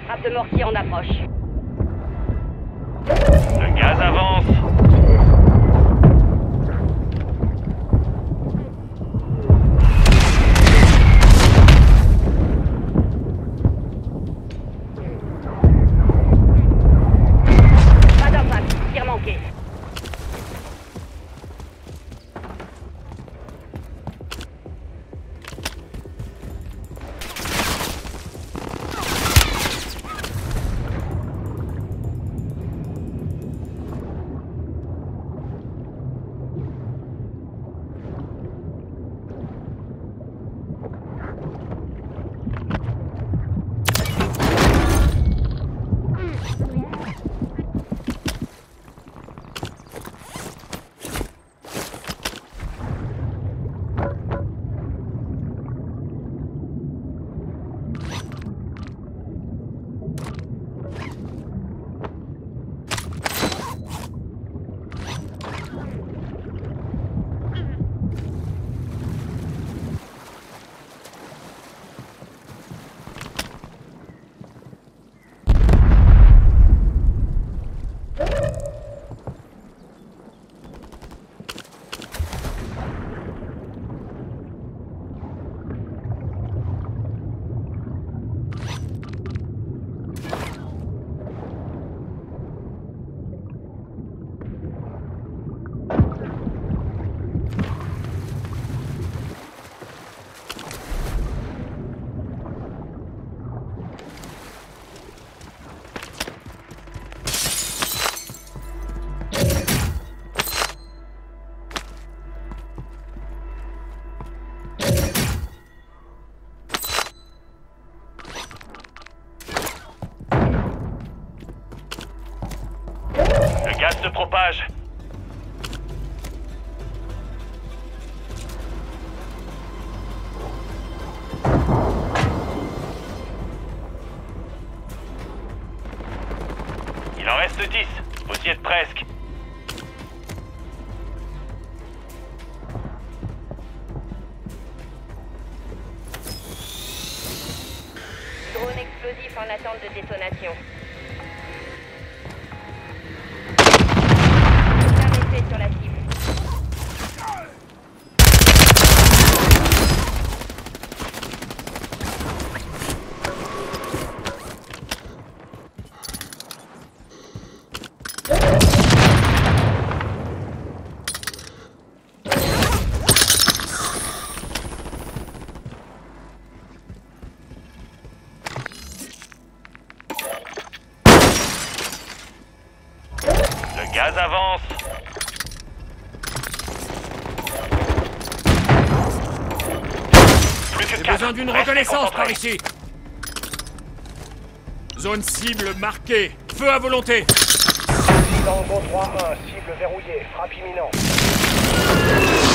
Frappe de mortier en approche. Le gaz avance. Pas d'impact, tir manqué. Le gaz se propage. Il en reste 10. Vous y êtes presque. Drone explosif en attente de détonation. Aucun effet sur la cible. Le gaz avance. Plus que J'ai 4. besoin d'une reconnaissance par ici. Zone cible marquée. Feu à volonté. Tango 3-1, cible verrouillée, frappe imminente.